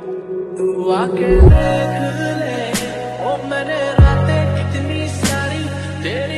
तू आके देख ले, ओ मैंने रातें कितनी सारी तेरी